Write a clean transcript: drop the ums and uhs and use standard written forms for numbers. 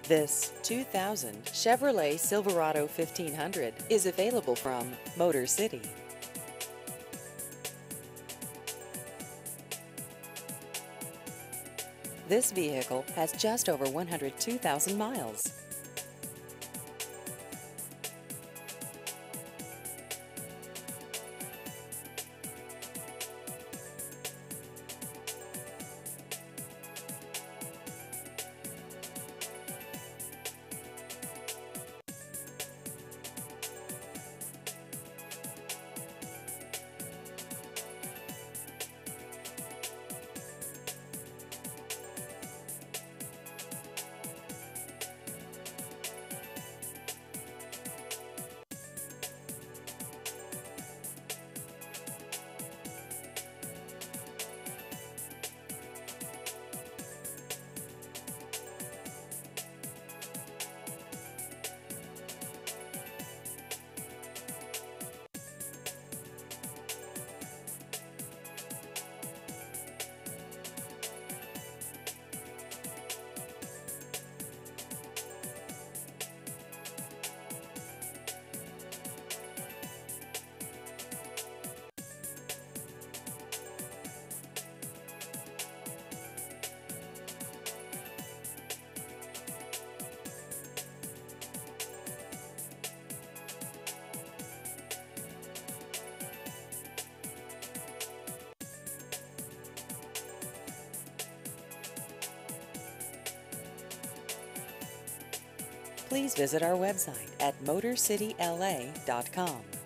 This 2000 Chevrolet Silverado 1500 is available from Motor City. This vehicle has just over 102,000 miles. Please visit our website at motorcityla.com.